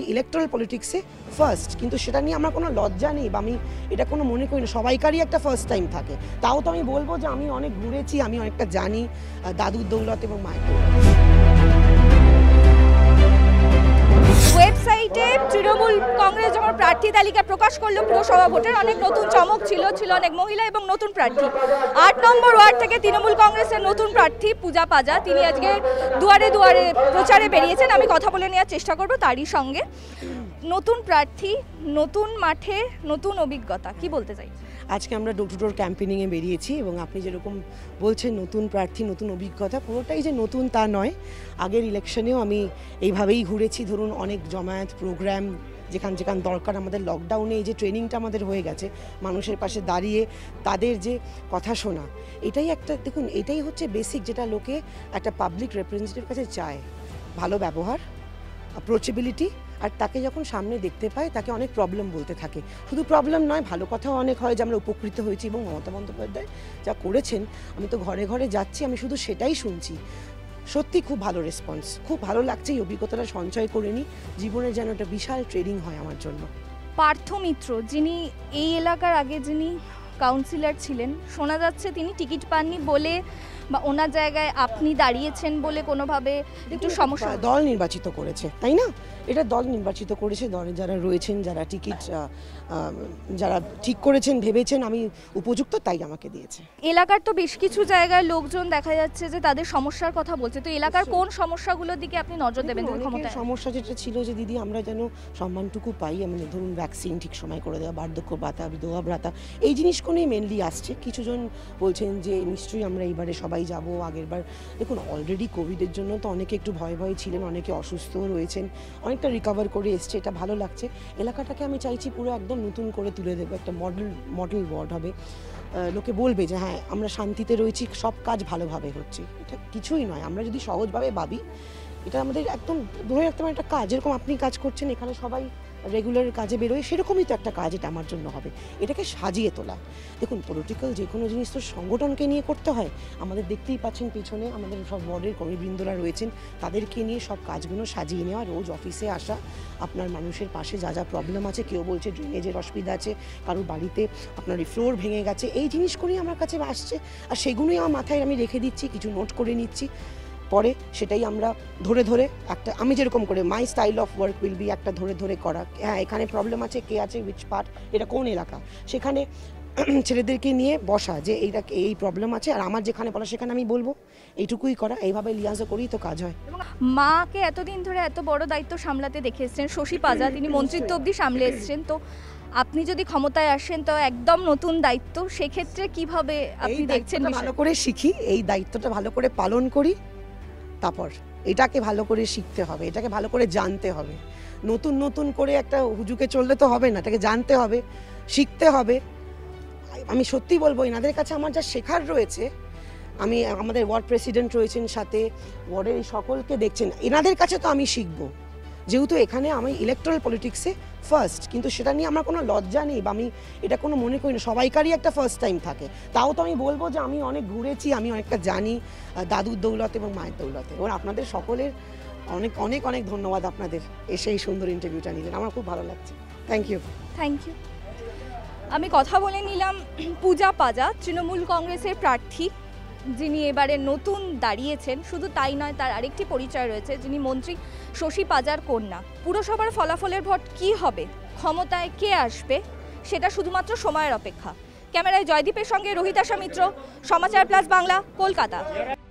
Electoral পলিটিক্সে first, কিন্তু সেটা নিয়ে আমার কোনো লজ্জা নেই বা আমি এটা কোনো মনে করি না। সবাইকারই একটা ফার্স্ট টাইম থাকে। তাও তো আমি বলবো যে আমি অনেক ঘুরেছি, আমি অনেকটা জানি দাদুর দৌলত এবং মায়ের দৌলত। ওয়েবসাইটে তৃণমূল কংগ্রেস যখন প্রার্থী তালিকা প্রকাশ করলো পুরসভা ভোটের, অনেক নতুন চমক ছিল অনেক মহিলা এবং নতুন প্রার্থী। 8 নম্বর ওয়ার্ড থেকে তৃণমূল কংগ্রেসের নতুন প্রার্থী পূজা পাজা, তিনি আজকে দুয়ারে দুয়ারে প্রচারে বেরিয়েছেন। আমি কথা বলে নেওয়ার চেষ্টা করব তারই সঙ্গে। নতুন প্রার্থী, নতুন মাঠে, নতুন অভিজ্ঞতা, কি বলতে চাই? আজকে আমরা ডোর টু ডোর ক্যাম্পেনিংয়ে বেরিয়েছি এবং আপনি যেরকম বলছেন নতুন প্রার্থী, নতুন অভিজ্ঞতা, পুরোটাই যে নতুন তা নয়। আগের ইলেকশনেও আমি এইভাবেই ঘুরেছি। ধরুন অনেক জমায়েত প্রোগ্রাম, যেখান দরকার আমাদের লকডাউনে এই যে ট্রেনিংটা আমাদের হয়ে গেছে, মানুষের পাশে দাঁড়িয়ে তাদের যে কথা শোনা, এটাই একটা, দেখুন এটাই হচ্ছে বেসিক যেটা লোকে একটা পাবলিক রিপ্রেজেন্টেটিভের কাছে চায়। ভালো ব্যবহার, অ্যাপ্রোচেবিলিটি, আর তাকে যখন সামনে দেখতে পায় তাকে অনেক প্রবলেম বলতে থাকে। শুধু প্রবলেম নয়, ভালো কথাও অনেক হয় যে আমরা উপকৃত হয়েছি। এবং মমতা বন্দ্যোপাধ্যায় যা করেছেন, আমি তো ঘরে ঘরে যাচ্ছি, আমি শুধু সেটাই শুনছি। সত্যি খুব ভালো রেসপন্স, খুব ভালো লাগছে। এই অভিজ্ঞতাটা সঞ্চয় করে নিই, জীবনের যেন একটা বিশাল ট্রেনিং হয় আমার জন্য। পার্থ মিত্র, যিনি এই এলাকার আগে যিনি কাউন্সিলর ছিলেন, শোনা যাচ্ছে তিনি টিকিট পাননি বলে বা ওনার জায়গায় আপনি দাঁড়িয়েছেন বলে কোনোভাবে একটু সমস্যা। দল নির্বাচিত করেছে, তাই না? এটা দল নির্বাচিত করেছে, দলে যারা রয়েছেন, যারা টিকিট যারা ঠিক করেছেন, ভেবেছেন আমি উপযুক্ত, তাই আমাকে দিয়েছে। এলাকার তো বেশ কিছু জায়গায় লোকজন দেখা যাচ্ছে যে তাদের সমস্যার কথা বলছে, তো এলাকার কোন সমস্যাগুলোর দিকে আপনি নজর দেবেন? সমস্যা যেটা ছিল যে দিদি আমরা যেন সম্মানটুকু পাই, মানে ধরুন ভ্যাকসিন ঠিক সময় করে দেওয়া, বার্ধক্য ভাতা, বিধবা ভাতা, এই জিনিসগুলোই মেনলি আসছে। কিছুজন বলছেন যে নিশ্চয়ই আমরা এইবারে সবাই যাব। আগের বার দেখুন অলরেডি কোভিডের জন্য তো অনেকে একটু ভয় ছিলেন, অনেকে অসুস্থও রয়েছেন, অনেকটা রিকভার করে এসছে, এটা ভালো লাগছে। এলাকাটাকে আমি চাইছি পুরো একদম নতুন করে তুলে দেবো, একটা মডেল ওয়ার্ড হবে। লোকে বলবে যে হ্যাঁ আমরা শান্তিতে রয়েছি, সব কাজ ভালোভাবে হচ্ছে। এটা কিছুই নয়, আমরা যদি সহজভাবে ভাবি, এটা আমাদের একদম ধরে রাখতে পারে একটা কাজ। যেরকম আপনি কাজ করছেন, এখানে সবাই রেগুলার কাজে বেরোয়, সেরকমই তো একটা কাজ এটা আমার জন্য হবে। এটাকে সাজিয়ে তোলা। দেখুন পলিটিক্যাল যে কোনো জিনিস তো সংগঠনকে নিয়ে করতে হয়। আমাদের দেখতেই পাচ্ছেন পিছনে আমাদের সব ওয়ার্ডের কর্মীবৃন্দরা রয়েছেন, তাদেরকে নিয়ে সব কাজগুলো সাজিয়ে নেওয়া, রোজ অফিসে আসা, আপনার মানুষের পাশে যা যা প্রবলেম আছে, কেউ বলছে ড্রেনেজের অসুবিধা আছে, কারোর বাড়িতে আপনার এই ফ্লোর ভেঙে গেছে, এই জিনিসগুলোই আমার কাছে আসছে। আর সেগুলোই আমার মাথায় আমি রেখে দিচ্ছি, কিছু নোট করে নিচ্ছি। পরে সেটাই আমরা ধরে ধরে একটা, আমি যেরকম করে my style of work will be একটা ধরে ধরে করা। হ্যাঁ এখানে প্রবলেম আছে, কে আছে, উইচ পার্ট, এটা কোন এলাকা, সেখানে ছেলেদেরকে নিয়ে বসা যে এই প্রবলেম আছে, আর আমার যেখানে বলা সেখানে আমি বলবো, এইটুকুই করা। এইভাবে লিয়াজও করেই তো কাজ হয়। মাকে এতদিন ধরে এত বড় দায়িত্ব সামলাতে দেখে এসছেন শশী পাজা, তিনি মন্ত্রিত্ব অবধি সামলে এসছেন, তো আপনি যদি ক্ষমতায় আসেন তো একদম নতুন দায়িত্ব, সেক্ষেত্রে কিভাবে আপনি দেখছেন? ভালো করে শিখি, এই দায়িত্বটা ভালো করে পালন করি, তারপর এটাকে ভালো করে শিখতে হবে, এটাকে ভালো করে জানতে হবে। নতুন করে একটা হুজুকে চললে তো হবে না, এটাকে জানতে হবে, শিখতে হবে। আমি সত্যি বলবো, এনাদের কাছে আমার যা শেখার রয়েছে, আমি আমাদের ওয়ার্ড প্রেসিডেন্ট রয়েছেন সাথে, ওয়ার্ডের সকলকে দেখছেন, এনাদের কাছে তো আমি শিখবো। যেহেতু এখানে আমি ইলেকট্রাল পলিটিক্সে ফার্স্ট, কিন্তু সেটা নিয়ে আমার কোনো লজ্জা নেই বা আমি এটা কোনো মনে করি না। সবাইকারই একটা ফার্স্ট টাইম থাকে। তাও তো আমি বলবো যে আমি অনেক ঘুরেছি, আমি অনেকটা জানি দাদুর দৌলত এবং মায়ের দৌলতে। এবং আপনাদের সকলের অনেক অনেক অনেক ধন্যবাদ, আপনাদের এসে এই সুন্দর ইন্টারভিউটা নিলেন, আমার খুব ভালো লাগছে। Thank you. আমি কথা বলে নিলাম পূজা পাজা, তৃণমূল কংগ্রেসের প্রার্থী, যিনি এবারে নতুন দাঁড়িয়েছেন। শুধু তাই নয়, তার আরেকটি পরিচয় রয়েছে, যিনি মন্ত্রী শশী পাজার কন্যা। পুরসভার ফলাফলের ভোট কী হবে, ক্ষমতায় কে আসবে, সেটা শুধুমাত্র সময়ের অপেক্ষা। ক্যামেরায় জয়দীপের সঙ্গে রোহিতাশা মিত্র, সমাচার প্লাস বাংলা, কলকাতা।